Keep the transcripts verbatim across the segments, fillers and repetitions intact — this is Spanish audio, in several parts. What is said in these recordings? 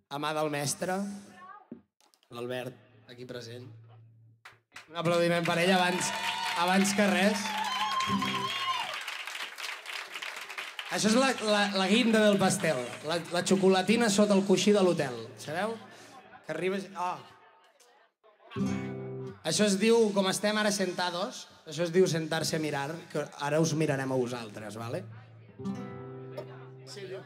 a mà del mestre, l'Albert, aquí present. Un aplaudiment per ell abans, abans que res. Això és la, la, la guinda del pastel, la, la xocolatina sota el coixí de l'hotel, sabeu? Que arribes... Oh. Això es diu, com estem ara sentados, això es diu sentar-se a mirar, que ara us mirarem a vosaltres, vale? Sí, jo.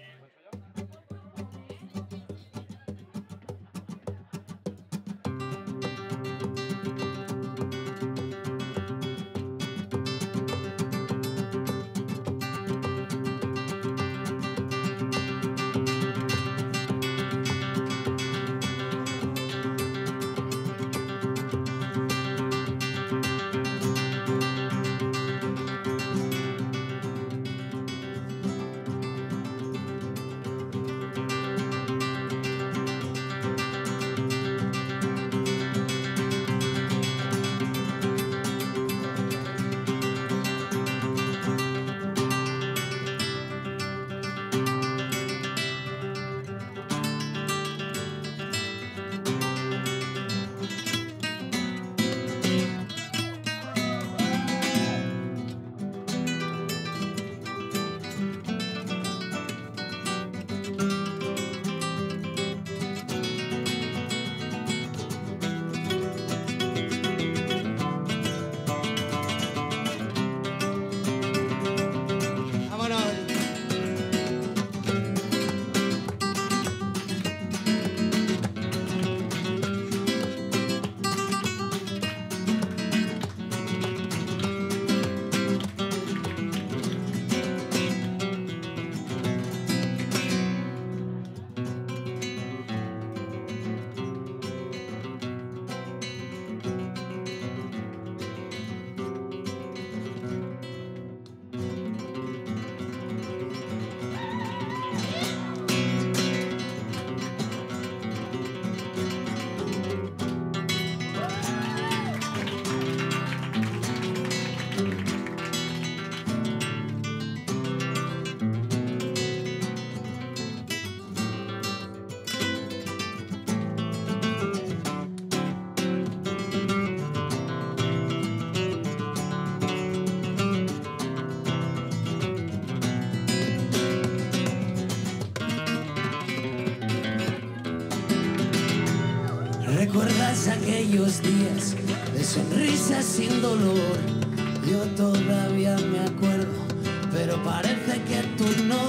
¿Recuerdas aquellos días de sonrisas sin dolor? Yo todavía me acuerdo, pero parece que tú no.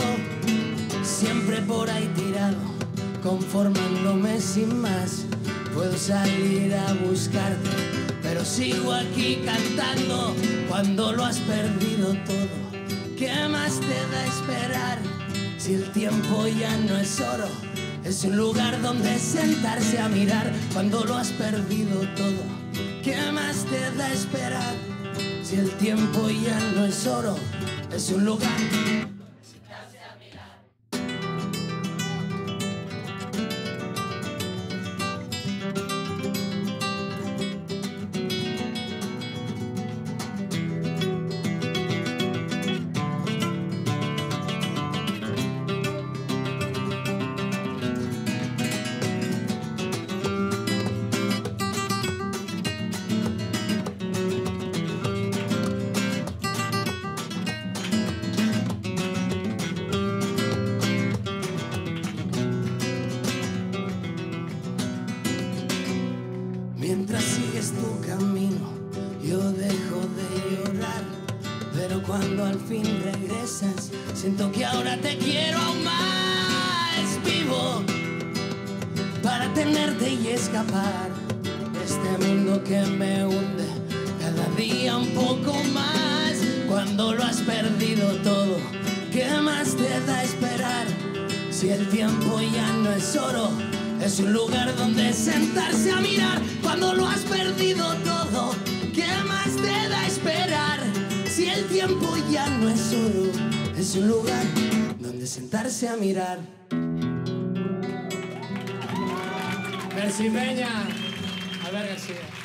Siempre por ahí tirado, conformándome sin más. Puedo salir a buscarte, pero sigo aquí cantando. Cuando lo has perdido todo, ¿qué más te da esperar? Si el tiempo ya no es oro, es un lugar donde sentarse a mirar. Cuando lo has perdido todo, ¿qué más te da esperar? Si el tiempo ya no es oro, es un lugar donde sentarse a mirar. Mientras sigues tu camino, yo dejo de llorar. Pero cuando al fin regresas, siento que ahora te quiero aún más. Vivo para tenerte y escapar de este mundo que me hunde cada día un poco más. Cuando lo has perdido todo, ¿qué más te da esperar? Si el tiempo ya no es oro, es un lugar donde sentarse a mirar. Cuando lo has perdido todo, ¿qué más te da esperar? Si el tiempo ya no es oro, es un lugar donde sentarse a mirar. Merci, penya. Albert García.